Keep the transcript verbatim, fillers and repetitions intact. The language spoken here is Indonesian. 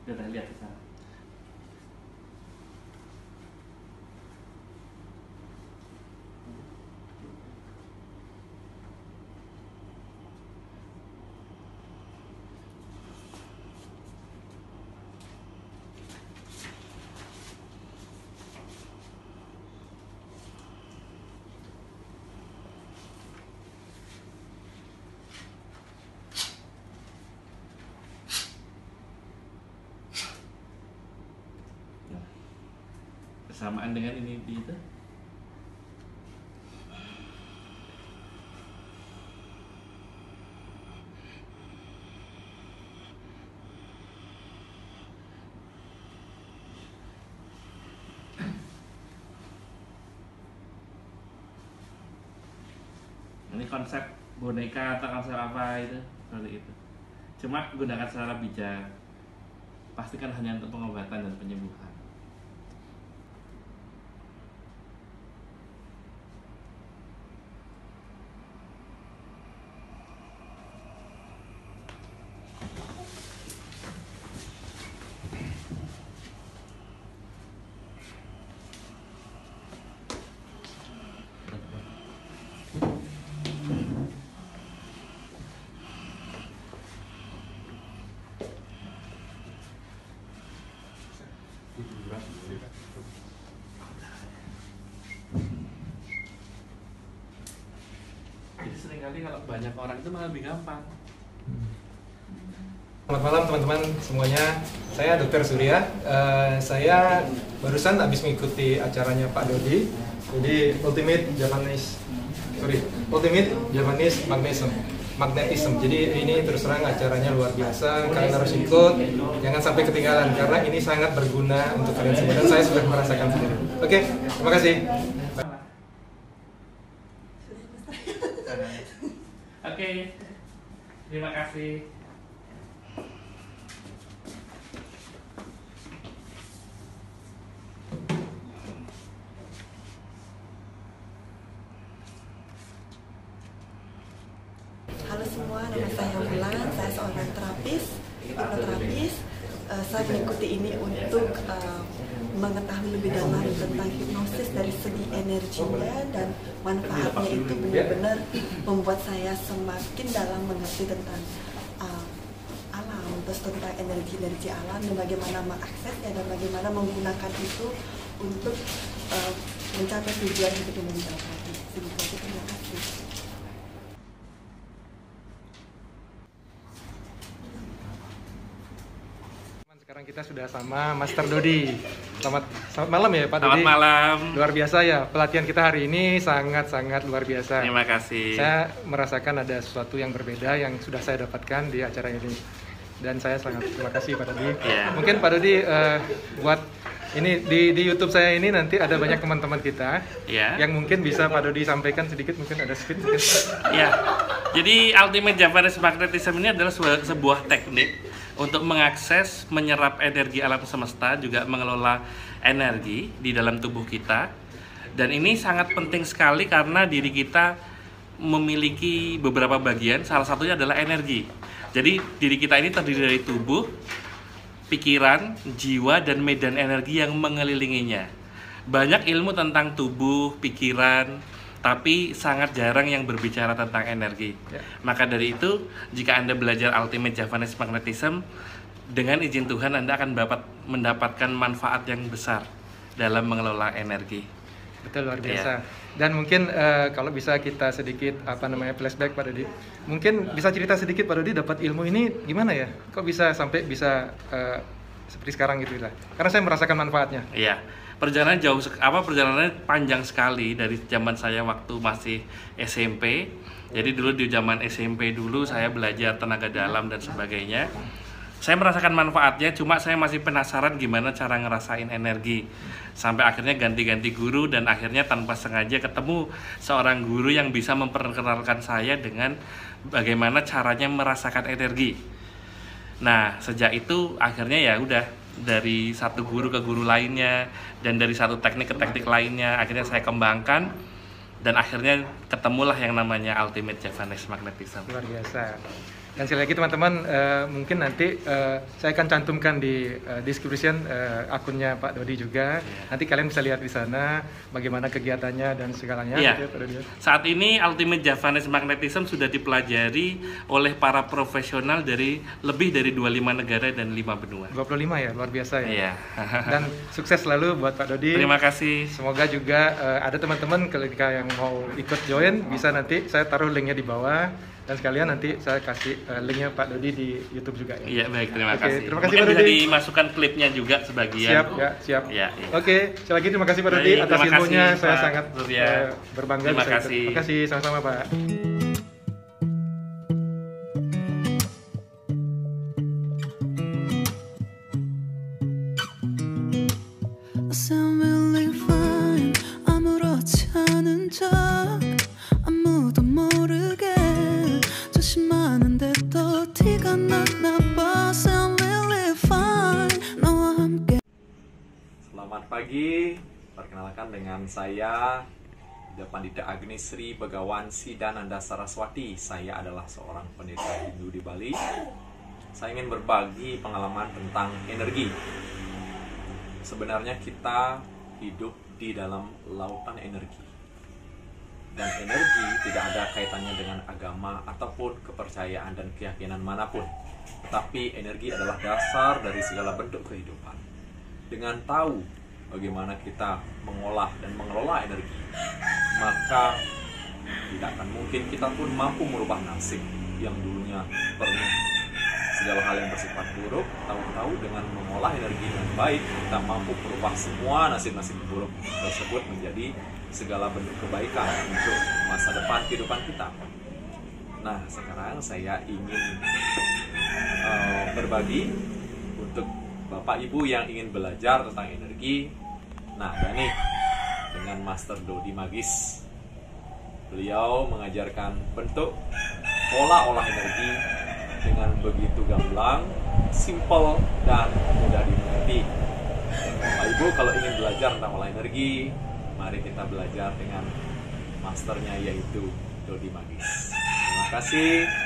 Udah lihat di sana. Kesamaan dengan ini di itu. Ini konsep boneka atau konsep apa itu seperti itu. Cuma gunakan secara bijak. Pastikan hanya untuk pengobatan dan penyembuhan. Jadi seringkali kalau banyak orang itu malah lebih gampang. Selamat malam teman-teman semuanya, saya Dokter Surya. Uh, saya barusan habis mengikuti acaranya Pak Dodi. Jadi Ultimate Japanese, sorry, Ultimate Japanese Magnetism. Magnetism. Jadi ini terus terang acaranya luar biasa. Kalian harus ikut, jangan sampai ketinggalan karena ini sangat berguna untuk kalian semua dan saya sudah merasakan sendiri. Oke, terima kasih. Oke, terima kasih. Halo semua, nama saya Wulan, saya seorang terapis, hipnoterapis. Uh, saya mengikuti ini untuk uh, mengetahui lebih dalam tentang hipnosis dari segi energinya dan manfaatnya itu benar-benar membuat saya semakin dalam mengerti tentang uh, alam, terus tentang energi-energi alam dan bagaimana mengaksesnya dan bagaimana menggunakan itu untuk uh, mencapai tujuan hidup yang menjadi. Terima kasih. Sekarang kita sudah sama Master Dodi. Selamat, selamat malam ya Pak Dodi. Selamat malam. Luar biasa ya, pelatihan kita hari ini sangat-sangat luar biasa. Terima kasih. Saya merasakan ada sesuatu yang berbeda yang sudah saya dapatkan di acara ini. Dan saya sangat terima kasih Pak Dodi. Yeah. Mungkin Pak Dodi uh, buat ini di, di YouTube saya ini nanti ada banyak teman-teman kita Yeah. yang mungkin bisa Pak Dodi sampaikan sedikit, mungkin ada speed mungkin. Ya, jadi Ultimate Japanese Magnetism ini adalah sebuah, sebuah teknik untuk mengakses, menyerap energi alam semesta, juga mengelola energi di dalam tubuh kita. Dan ini sangat penting sekali karena diri kita memiliki beberapa bagian, salah satunya adalah energi. Jadi diri kita ini terdiri dari tubuh, pikiran, jiwa, dan medan energi yang mengelilinginya. Banyak ilmu tentang tubuh, pikiran, tapi sangat jarang yang berbicara tentang energi. Ya. Maka dari itu, jika Anda belajar Ultimate Japanese Magnetism, dengan izin Tuhan Anda akan dapat mendapatkan manfaat yang besar dalam mengelola energi. Betul, luar biasa. Ya. Dan mungkin uh, kalau bisa kita sedikit apa namanya flashback Pak Dodi. Mungkin bisa cerita sedikit Pak Dodi dapat ilmu ini gimana ya? Kok bisa sampai bisa uh, seperti sekarang gitu lah. Karena saya merasakan manfaatnya. Iya. Perjalanan jauh apa perjalanannya panjang sekali dari zaman saya waktu masih S M P. Jadi dulu di zaman S M P dulu saya belajar tenaga dalam dan sebagainya. Saya merasakan manfaatnya, cuma saya masih penasaran gimana cara ngerasain energi. Sampai akhirnya ganti-ganti guru dan akhirnya tanpa sengaja ketemu seorang guru yang bisa memperkenalkan saya dengan bagaimana caranya merasakan energi. Nah, sejak itu akhirnya ya udah dari satu guru ke guru lainnya dan dari satu teknik ke teknik lainnya akhirnya saya kembangkan dan akhirnya ketemulah yang namanya Ultimate Japanese Magnetism. Luar biasa. Dan sekali lagi teman-teman, uh, mungkin nanti uh, saya akan cantumkan di uh, description uh, akunnya Pak Dodi juga. Yeah. Nanti kalian bisa lihat di sana bagaimana kegiatannya dan segalanya. Yeah. Gitu ya, Pak Dodi. Saat ini Ultimate Javanese Magnetism sudah dipelajari oleh para profesional dari lebih dari dua puluh lima negara dan lima benua. dua puluh lima ya, luar biasa ya. Yeah. Dan sukses selalu buat Pak Dodi. Terima kasih. Semoga juga uh, ada teman-teman ketika yang mau ikut join bisa nanti saya taruh linknya di bawah. Dan sekalian nanti saya kasih uh, linknya Pak Dodi di YouTube juga ya. Iya baik, terima Oke, kasih. Terima kasih Mungkin Pak bisa Dodi. dimasukkan klipnya juga sebagian. Siap ya, siap. Ya, iya. Oke, sekali lagi terima kasih Pak Dodi Baik, atas terima ilmunya. kasih, Saya Pak sangat Surya. uh, berbangga Terima bisa ikut. kasih. Terima kasih, sama-sama Pak. Selamat pagi, perkenalkan dengan saya Pandita Agni Sri Begawan Sidananda Saraswati. Saya adalah seorang pendeta Hindu di Bali. Saya ingin berbagi pengalaman tentang energi. Sebenarnya kita hidup di dalam lautan energi. Dan energi tidak ada kaitannya dengan agama ataupun kepercayaan dan keyakinan manapun. Tetapi energi adalah dasar dari segala bentuk kehidupan. Dengan tahu bagaimana kita mengolah dan mengelola energi, maka tidak akan mungkin kita pun mampu merubah nasib yang dulunya penuh segala hal yang bersifat buruk. Tahu-tahu dengan mengolah energi dengan baik, kita mampu merubah semua nasib-nasib buruk tersebut menjadi segala bentuk kebaikan untuk masa depan kehidupan kita. Nah, sekarang saya ingin uh, berbagi untuk Bapak Ibu yang ingin belajar tentang energi. Nah, ada nih dengan Master Dodi Magis. Beliau mengajarkan bentuk pola olah energi dengan begitu gamblang, simple, dan mudah dimengerti. Bapak Ibu kalau ingin belajar tentang olah energi, mari kita belajar dengan masternya yaitu Dodi Magis. Terima kasih.